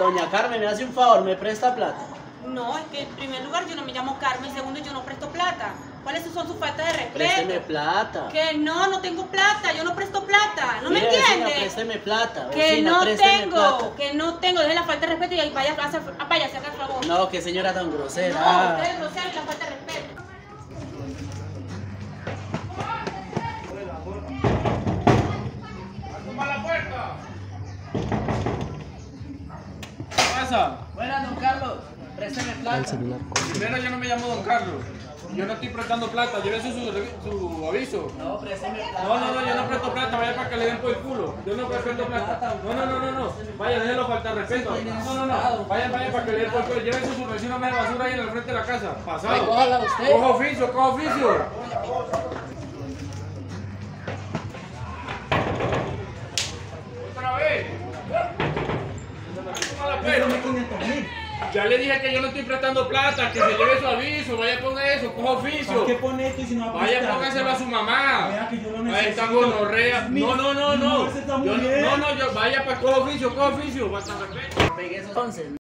Doña Carmen, me hace un favor, ¿me presta plata? No, es que en primer lugar yo no me llamo Carmen, en segundo yo no presto plata. ¿Cuáles son sus faltas de respeto? Présteme plata. Que no tengo plata, yo no presto plata, ¿no me Mire, vecina, entiendes? présteme plata. Que Vecina, no présteme tengo, plata. que no tengo, deje la falta de respeto y ahí vaya a hacer el favor. No, qué señora tan grosera. No, usted es grosero y la falta de respeto. ¡Toma la puerta! ¿Qué pasa? Buenas, don Carlos. Présteme plata. Primero, yo no me llamo Don Carlos. Yo no estoy prestando plata. Llévese su aviso. No, présteme plata. No, yo no presto plata. Vaya para que le den por el culo. Yo no presto plata. No. Vaya, déjelo faltar respeto. No. Vaya para que le den por el culo. Llévese su recibo de basura ahí en el frente de la casa. Pasado. Recójala usted. Coja oficio. Otra vez. Toma la pera. Ya le dije que yo no estoy prestando plata, que se lleve su aviso, vaya a poner eso, coja oficio. ¿Por qué pone esto y si no va a Vaya, prestar? póngaselo a su mamá. Vea que yo lo Ahí está necesito. gonorrea. Mira, No. ese está muy bien. Yo vaya para coja oficio. Falta respeto. Pegué esos 11.